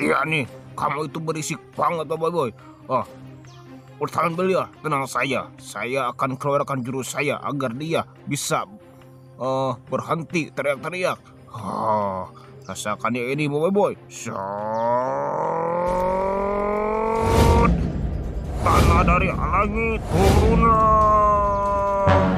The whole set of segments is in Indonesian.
Iya nih, kamu itu berisik banget, Boy. Oh, Ultraman Belia, tenang saja. Saya akan keluarkan jurus saya agar dia bisa berhenti teriak-teriak. Rasakan ya ini, Boy. Tanah dari langit turunlah.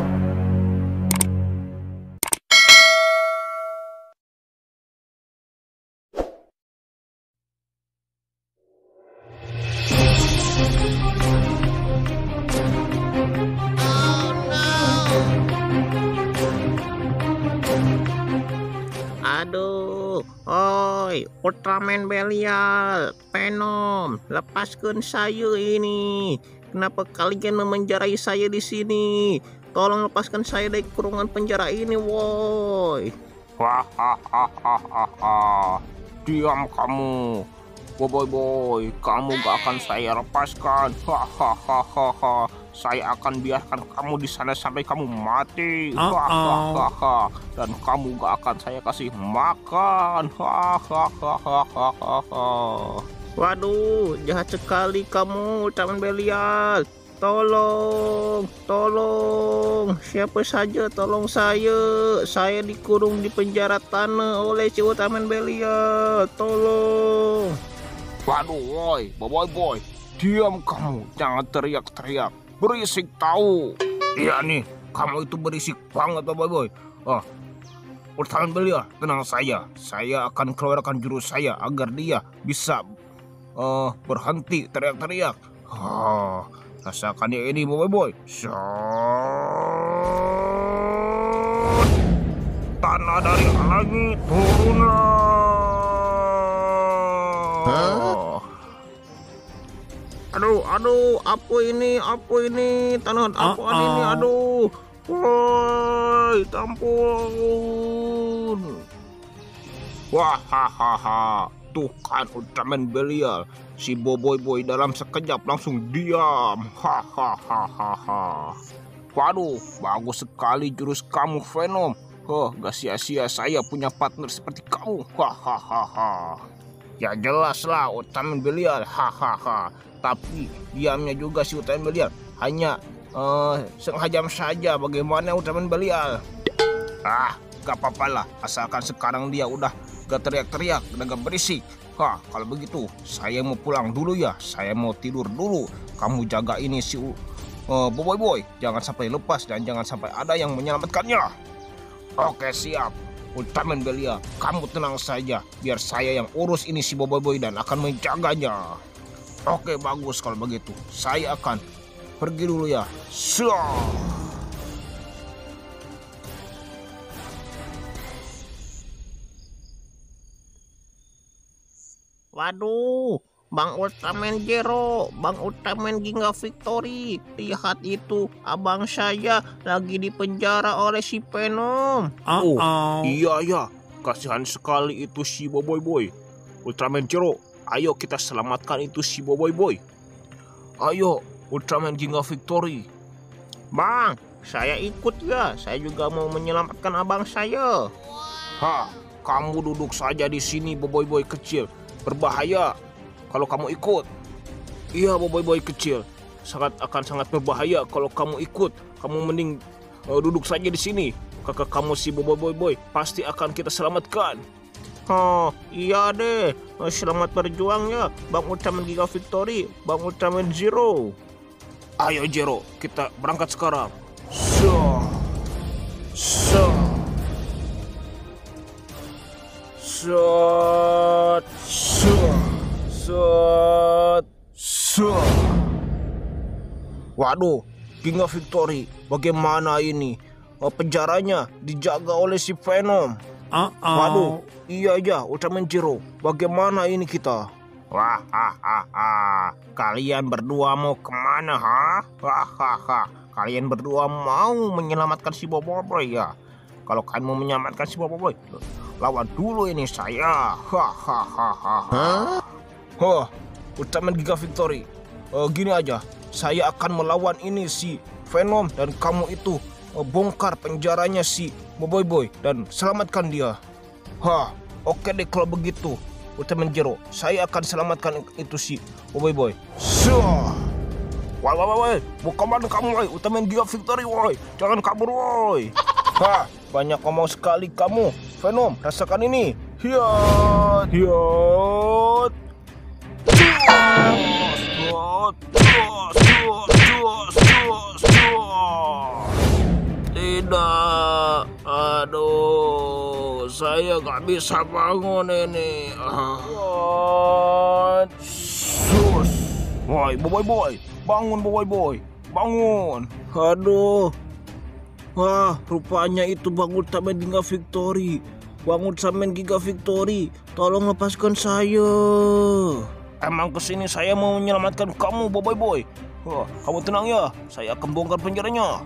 Aduh, oi, Ultraman Belial, Venom, lepaskan saya ini. Kenapa kalian memenjarai saya di sini? Tolong lepaskan saya dari kurungan penjara ini, woi. Diam kamu, Boy. Kamu gak akan saya lepaskan. Saya akan biarkan kamu di sana sampai kamu mati. Dan kamu gak akan saya kasih makan. Waduh, jahat sekali kamu, Ultraman Belial. Tolong, siapa saja tolong saya. Saya dikurung di penjara tanah oleh si Ultraman Belial. Tolong. Waduh, Boy. Diam kamu, jangan teriak-teriak. Berisik tahu. Iya nih, kamu itu berisik banget, Boy. Ultraman Belia, tenang saja. Saya akan keluarkan jurus saya agar dia bisa berhenti teriak-teriak. Rasakan ya ini, Boy. Tanah dari langit turunlah. Aduh, apa ini? Tanah apaan ini? Aduh. Woi, tampun. Tuh kan Ultraman Belial, si Boy dalam sekejap langsung diam. Waduh, bagus sekali jurus kamu, Venom. Gak sia-sia saya punya partner seperti kamu. Ya jelas lah Ultraman Belial. Tapi diamnya juga si Ultraman Belial hanya sengaja saja. Bagaimana Ultraman Belial? Gak apa-apa lah, asalkan sekarang dia udah gak teriak-teriak dan gak berisik. Kalau begitu saya mau pulang dulu ya. Saya mau tidur dulu. Kamu jaga ini si Boy. Jangan sampai lepas dan jangan sampai ada yang menyelamatkannya. Oke, siap Ultraman Belia, kamu tenang saja. Biar saya yang urus ini si Boy dan akan menjaganya. Oke, bagus kalau begitu. Saya akan pergi dulu ya. Waduh, Bang Ultraman Zero, Bang Ultraman Ginga Victory. Lihat itu, abang saya lagi dipenjara oleh si Venom. Iya. Kasihan sekali itu si Boy. Ultraman Zero, ayo kita selamatkan itu si Boy. Ayo, Ultraman Ginga Victory. Bang, saya ikut ya. Saya juga mau menyelamatkan abang saya. Kamu duduk saja di sini, Boy kecil. Berbahaya kalau kamu ikut. Iya, Boy kecil. Akan sangat berbahaya kalau kamu ikut. Kamu mending duduk saja di sini. Kakak kamu si Boy pasti akan kita selamatkan. Iya deh. Selamat berjuang ya, Bang Ultraman Ginga Victory, Bang Ultraman Zero. Ayo Zero, kita berangkat sekarang. Waduh, Ginga Victory, bagaimana ini? Penjaranya dijaga oleh si Venom. Waduh, iya Ultraman Zero, bagaimana ini kita? Kalian berdua mau kemana, Kalian berdua mau menyelamatkan si Boy ya? Kalau kalian mau menyelamatkan si Boy, lawan dulu ini saya. Ultraman Ginga Victory, gini aja, saya akan melawan ini si Venom dan kamu itu bongkar penjaranya si Boy dan selamatkan dia. Oke deh kalau begitu. Ultraman Zero. Saya akan selamatkan itu si Boy. Syah. Woi, mau kemana kamu, woi? Ultraman Giga Victory, woi. Jangan kabur, woi. Hah, banyak ngomong sekali kamu. Venom, rasakan ini. Hiat. Tidak, aduh, saya gak bisa bangun ini. Sus, woi, boy, bangun, boy, bangun. Aduh, wah, rupanya itu Bang Ultraman Giga Victory. Bang Ultraman Giga Victory, tolong lepaskan saya. Emang kesini saya mau menyelamatkan kamu, boy. Wah, kamu tenang ya, saya akan bongkar penjaranya.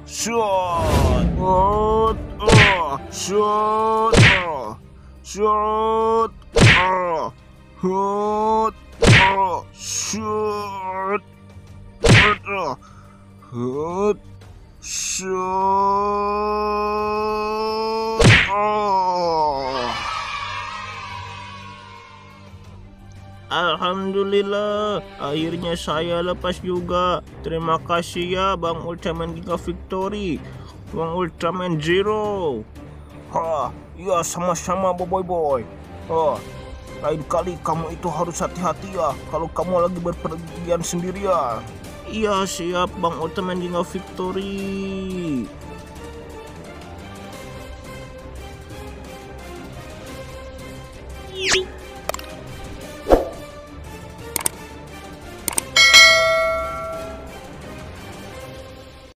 Alhamdulillah, akhirnya saya lepas juga. Terima kasih ya Bang Ultraman Giga Victory, Bang Ultraman Zero. Iya sama-sama boy. Lain kali kamu itu harus hati-hati ya kalau kamu lagi berpergian sendirian. Iya siap Bang Ultraman Giga Victory.